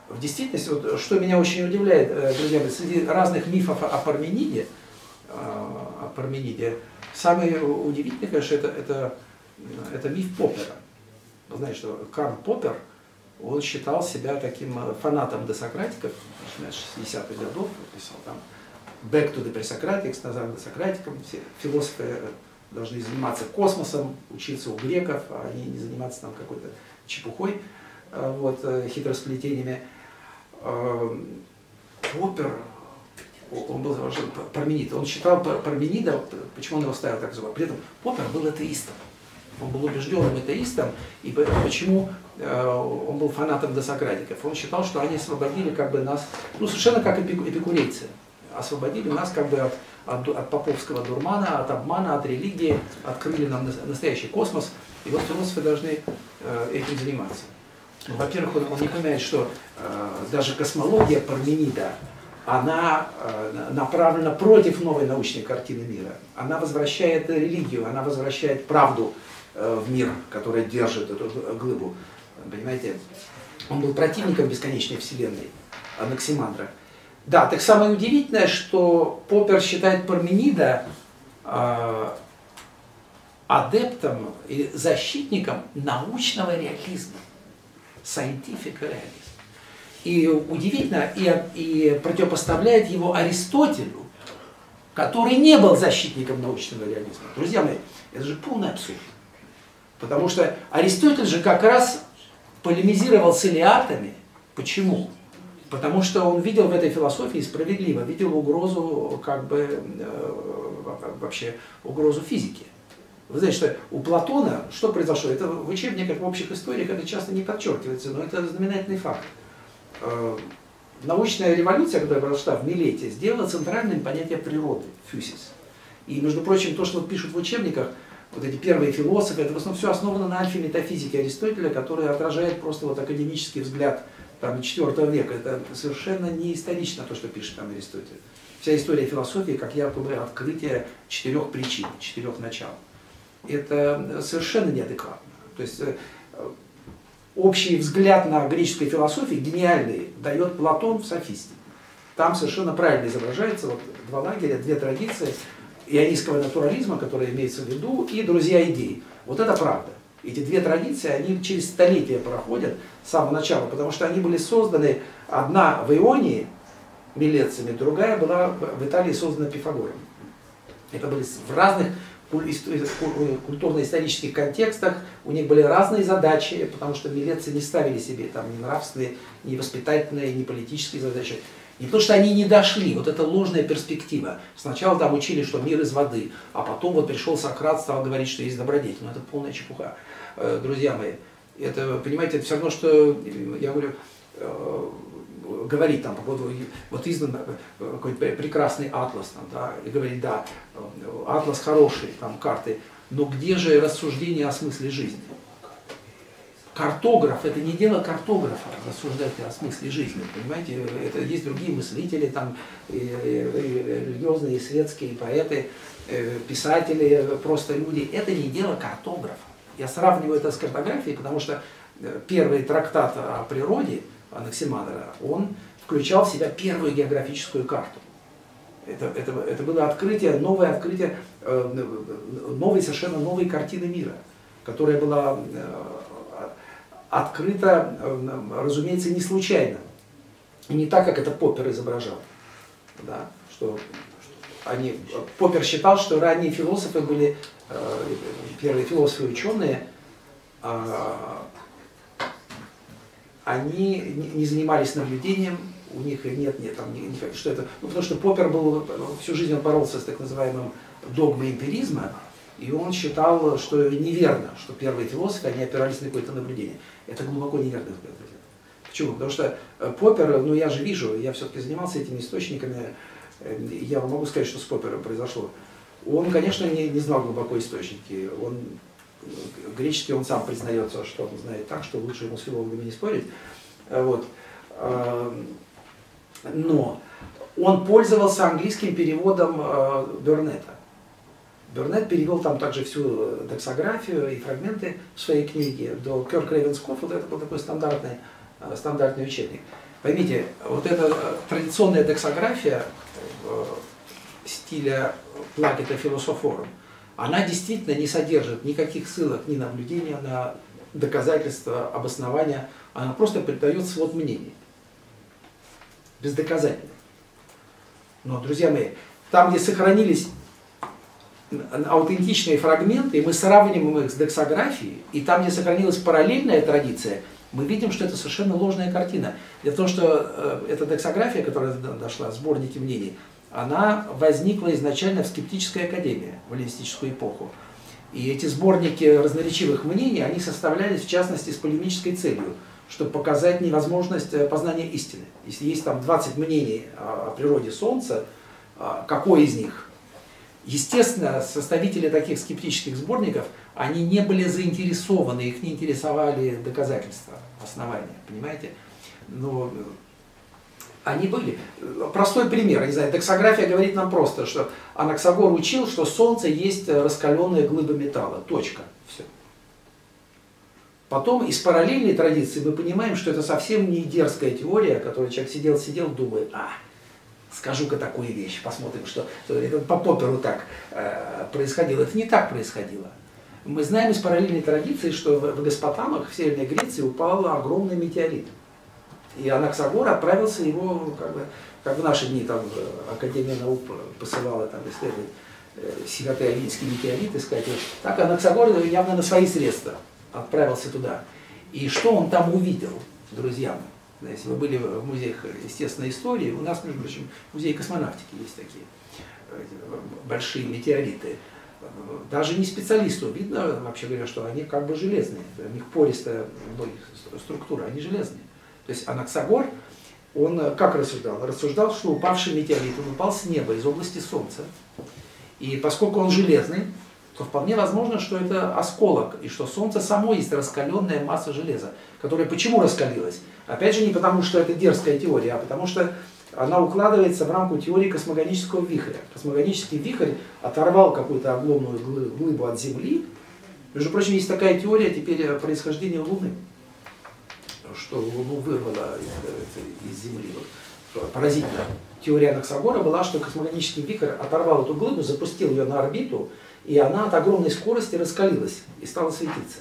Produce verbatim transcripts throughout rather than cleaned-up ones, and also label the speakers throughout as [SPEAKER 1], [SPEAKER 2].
[SPEAKER 1] в действительности, вот, что меня очень удивляет, друзья, среди разных мифов о Пармениде, о Пармениде, самый удивительный, конечно, это, это, это миф Поппера. Вы знаете, что Карл Поппер, он считал себя таким фанатом досократиков, начиная с шестидесятых годов, писал там «Back to the Presocratics», «Назад к досократикам», все философы должны заниматься космосом, учиться у греков, а они не заниматься там какой-то чепухой, вот, хитросплетениями. Поппер, он был Парменид, он считал Парменида, почему он его ставил так звать, при этом Поппер был атеистом. Он был убежденным атеистом, и почему он был фанатом досократиков? Он считал, что они освободили как бы нас, ну совершенно как эпикурейцы, освободили нас как бы от, от, от поповского дурмана, от обмана, от религии, открыли нам настоящий космос, и вот философы должны этим заниматься. Ну, во-первых, он, он не понимает, что э, даже космология Парменида, она э, направлена против новой научной картины мира. Она возвращает религию, она возвращает правду э, в мир, которая держит эту глыбу. Понимаете? Он был противником бесконечной вселенной, Анаксимандра. Да, так самое удивительное, что Поппер считает Парменида э, адептом и защитником научного реализма. Scientific realism. И удивительно, и, и противопоставляет его Аристотелю, который не был защитником научного реализма. Друзья мои, это же полный абсурд. Потому что Аристотель же как раз полемизировал с элиатами. Почему? Потому что он видел в этой философии справедливо, видел угрозу, как бы, э, вообще, угрозу физики. Вы знаете, что у Платона, что произошло? Это в учебниках, в общих историях это часто не подчеркивается, но это знаменательный факт. Научная революция, которая произошла в Милете, сделала центральным понятие природы, фюсис. И, между прочим, то, что вот пишут в учебниках, вот эти первые философы, это в основном все основано на альфа-метафизике Аристотеля, которая отражает просто вот академический взгляд там, четвёртого века. Это совершенно не исторично, то, что пишет там Аристотель. Вся история философии, как якобы открытие четырех причин, четырех начал. Это совершенно неадекватно. То есть общий взгляд на греческой философии, гениальный, дает Платон в «Софисте». Там совершенно правильно изображается вот, два лагеря, две традиции ионийского натурализма, которые имеется в виду, и друзья идей. Вот это правда. Эти две традиции, они через столетия проходят с самого начала, потому что они были созданы, одна в Ионии, милетцами, другая была в Италии создана Пифагором. Это были в разных культурно-исторических контекстах, у них были разные задачи, потому что милетцы не ставили себе там ни нравственные, ни воспитательные, ни политические задачи. Не потому что они не дошли, вот это ложная перспектива. Сначала там учили, что мир из воды, а потом вот пришел Сократ, стал говорить, что есть добродетель. Но это полная чепуха, друзья мои. Это, понимаете, это все равно, что, я говорю, говорить там по поводу, вот издан какой-то прекрасный атлас, там, да, и говорить, да, атлас хороший, там карты, но где же рассуждение о смысле жизни? Картограф, это не дело картографа, рассуждать о смысле жизни, понимаете, это есть другие мыслители, там, и, и, и религиозные, и светские, и поэты, и писатели, просто люди, это не дело картографа. Я сравниваю это с картографией, потому что первый трактат о природе Анаксимандра, он включал в себя первую географическую карту. Это, это, это было открытие, новое открытие, новой, совершенно новой картины мира, которая была открыта, разумеется, не случайно. И не так, как это Поппер изображал. Да, что они, Поппер считал, что ранние философы были, первые философы и ученые, они не занимались наблюдением, у них нет, нет, там, не, что это, ну, потому что Поппер был, всю жизнь он боролся с так называемым догмой эмпиризма, и он считал, что неверно, что первые философы, они опирались на какое-то наблюдение. Это глубоко неверный взгляд. Почему? Потому что Поппер, ну я же вижу, я все-таки занимался этими источниками, я вам могу сказать, что с Поппером произошло. Он, конечно, не, не знал глубоко источники, он греческий он сам признается, что он знает так, что лучше ему с филологами не спорить. Вот. Но он пользовался английским переводом Бернета. Бернет перевел там также всю доксографию и фрагменты в своей книге до Кёрк Рейвенскоф, вот это был такой стандартный, стандартный учебник. Поймите, вот эта традиционная дексография стиля Плакета философорум, она действительно не содержит никаких ссылок ни на наблюдения, на доказательства, обоснования, она просто придает свод мнений. Бездоказательно. Но, друзья мои, там, где сохранились аутентичные фрагменты, и мы сравниваем их с дексографией, и там, где сохранилась параллельная традиция, мы видим, что это совершенно ложная картина. Дело в том, что э, эта дексография, которая дошла, сборники мнений, она возникла изначально в скептической академии в эллинистическую эпоху. И эти сборники разноречивых мнений, они составлялись, в частности, с полемической целью, чтобы показать невозможность познания истины. Если есть там двадцать мнений о природе Солнца, какой из них? Естественно, составители таких скептических сборников, они не были заинтересованы, их не интересовали доказательства, основания, понимаете? Но они были. Простой пример, не знаю, дексография говорит нам просто, что Анаксагор учил, что Солнце есть раскаленные глыбы металла. Точка. Все. Потом из параллельной традиции мы понимаем, что это совсем не дерзкая теория, которой человек сидел-сидел, думает, а, скажу-ка такую вещь, посмотрим, что, что это по Попперу так э, происходило. Это не так происходило. Мы знаем из параллельной традиции, что в, в Геспотамах, в Северной Греции, упал огромный метеорит. И Анаксагор отправился его, как бы, как в наши дни там Академия наук посылала там исследовать э, североамериканский метеорит, искать. Так Анаксагор явно на свои средства отправился туда. И что он там увидел, друзья мои? Если вы были в музеях естественной истории, у нас, между прочим, в музее космонавтики есть такие большие метеориты. Даже не специалисту видно, вообще говоря, что они как бы железные. У них пористая структура, они железные. То есть Анаксагор, он как рассуждал? Рассуждал, что упавший метеорит, он упал с неба, из области Солнца. И поскольку он железный, то вполне возможно, что это осколок, и что Солнце само есть раскаленная масса железа, которая почему раскалилась? Опять же, не потому, что это дерзкая теория, а потому что она укладывается в рамку теории космогонического вихря. Космогонический вихрь оторвал какую-то обломную глыбу от Земли. Между прочим, есть такая теория теперь происхождения Луны, что Луну вырвало из, из Земли. Вот. Поразительно. Теория Анаксагора была, что космогонический вихрь оторвал эту глыбу, запустил ее на орбиту, и она от огромной скорости раскалилась и стала светиться.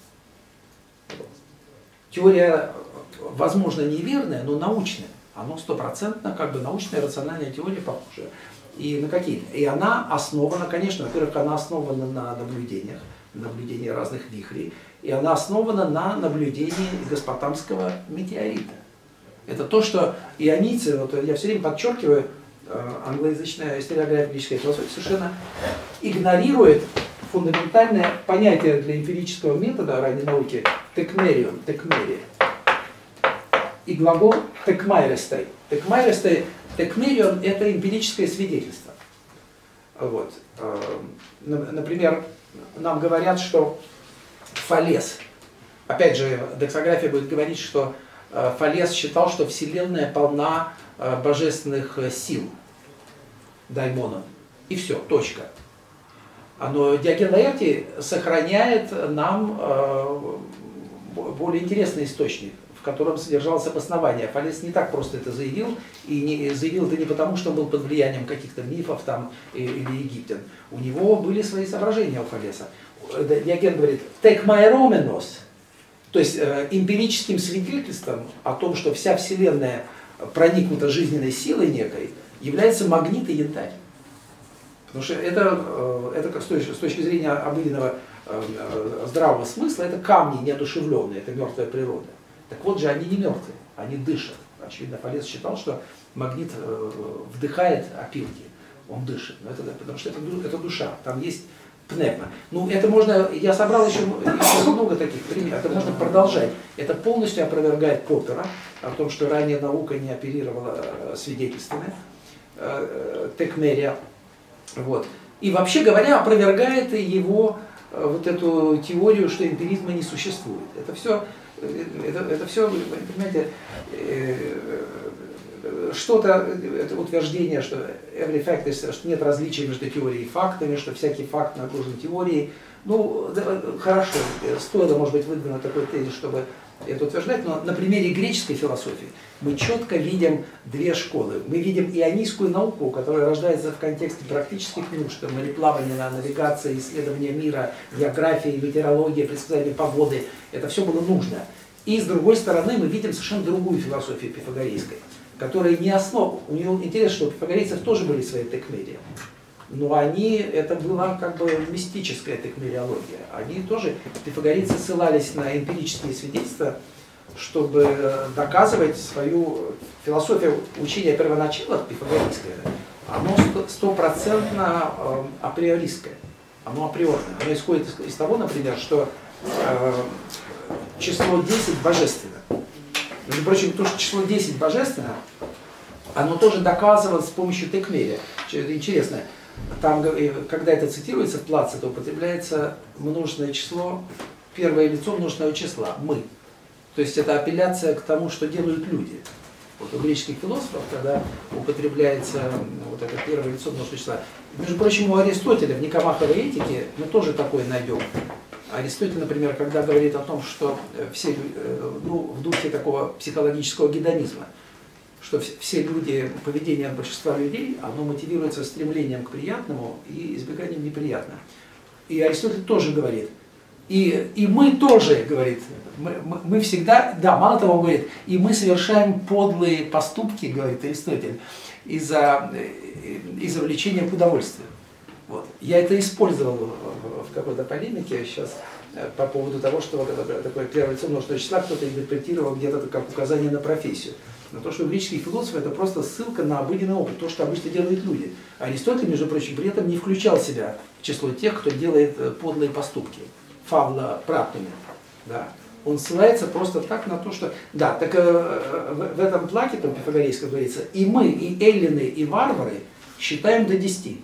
[SPEAKER 1] Теория, возможно, неверная, но научная. Она стопроцентно, как бы научная, рациональная теория похожая. И на какие? И она основана, конечно, во-первых, она основана на наблюдениях, наблюдении разных вихрей, и она основана на наблюдении Геспотамского метеорита. Это то, что ионийцы, вот я все время подчеркиваю, англоязычная историографическая философия совершенно игнорирует фундаментальное понятие для эмпирического метода ранней науки текмерион, текмерия. И глагол текмайрестай. Текмайрестай, текмерион – это эмпирическое свидетельство. Вот. Например, нам говорят, что Фалес, опять же, дексография будет говорить, что Фалес считал, что Вселенная полна божественных сил, даймонов. И все, точка. Но Диоген Лаэртий сохраняет нам более интересный источник, в котором содержалось обоснование. Фалес не так просто это заявил, и не, заявил это не потому, что он был под влиянием каких-то мифов там, или египтян. У него были свои соображения у Фалеса. Диоген говорит, «Take my romenos», то есть э, эмпирическим свидетельством о том, что вся Вселенная проникнута жизненной силой некой, является магнит и янтарь. Потому что это, э, это с, точки, с точки зрения обыденного э, здравого смысла, это камни неодушевленные, это мертвая природа. Так вот же, они не мертвые, они дышат. Очевидно, Фалес считал, что магнит э, вдыхает опилки, он дышит. Но это, потому что это, это душа, там есть пневма. Ну, это можно, я собрал еще, еще много таких примеров, это можно продолжать. Это полностью опровергает Поппера о том, что ранее наука не оперировала свидетельствами, э, текмерия. Вот. И вообще говоря, опровергает его э, вот эту теорию, что эмпиризма не существует. Это все, это, это все, понимаете, э, что-то, это утверждение, что every fact is, что нет различия между теорией и фактами, что всякий факт нагружен теорией. Ну, да, хорошо, стоило, может быть, выдвинуть такой тезис, чтобы это утверждать, но на примере греческой философии мы четко видим две школы. Мы видим ионийскую науку, которая рождается в контексте практических нужд, мореплавания, навигации, исследования мира, географии, метеорологии, предсказания погоды. Это все было нужно. И с другой стороны мы видим совершенно другую философию пифагорейской, которая не основа. У нее интересно, что у пифагорейцев тоже были свои текмедии. Но они, это была как бы мистическая текмелиология. Они тоже, пифагорейцы, ссылались на эмпирические свидетельства, чтобы доказывать свою философию учения первоначала пифагорейское. Оно стопроцентно априористское, оно априорное. Оно исходит из того, например, что э, число десять божественно. Между прочим, то, что число десять божественно, оно тоже доказывалось с помощью текмелия. Это интересно. Там, когда это цитируется в Плаце, то употребляется множественное число, первое лицо множественного числа, мы. То есть это апелляция к тому, что делают люди. Вот у греческих философов, когда употребляется вот это первое лицо множественного числа. Между прочим, у Аристотеля в Никомаховой этике мы тоже такое найдем. Аристотель, например, когда говорит о том, что все, ну, в духе такого психологического гедонизма, что все люди, поведение большинства людей, оно мотивируется стремлением к приятному и избеганием неприятного. И Аристотель тоже говорит, и, и мы тоже, говорит, мы, мы, мы всегда, да, мало того, говорит, и мы совершаем подлые поступки, говорит Аристотель, из-за из-за влечения к удовольствию. Вот. Я это использовал в, в какой-то полемике сейчас по поводу того, что вот это такое первое лицо множественного числа кто-то интерпретировал где-то как указание на профессию. Но то, что у греческих философов, это просто ссылка на обыденный опыт, то, что обычно делают люди. Аристотель, между прочим, при этом не включал себя в число тех, кто делает подлые поступки. Фавла Практуме. Да. Он ссылается просто так на то, что... Да, так э, в, в этом плаке, там пифагорейском говорится, и мы, и эллины, и варвары считаем до десяти.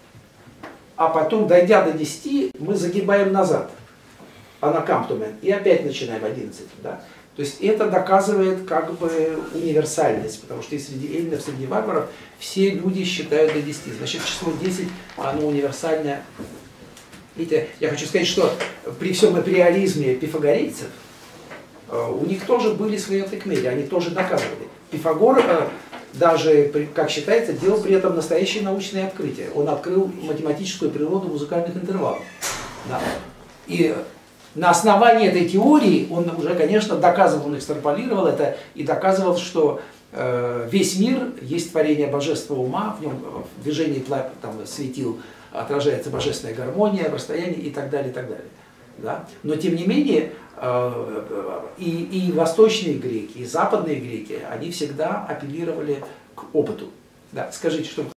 [SPEAKER 1] А потом, дойдя до десяти, мы загибаем назад. Анакамптумен. И опять начинаем одиннадцать. Да. То есть это доказывает как бы универсальность, потому что и среди эллинов, среди варваров все люди считают до десяти. Значит, число десять, оно универсальное. Видите, я хочу сказать, что при всем априоризме пифагорейцев у них тоже были свои текмели, они тоже доказывали. Пифагор даже, как считается, делал при этом настоящее научное открытие. Он открыл математическую природу музыкальных интервалов. Да. И на основании этой теории он уже, конечно, доказывал, он экстраполировал это и доказывал, что э, весь мир есть творение божественного ума, в нем в движении там, светил отражается божественная гармония, расстояние и так далее, и так далее. Да? Но тем не менее э, и, и восточные греки, и западные греки, они всегда апеллировали к опыту. Да? Скажите, что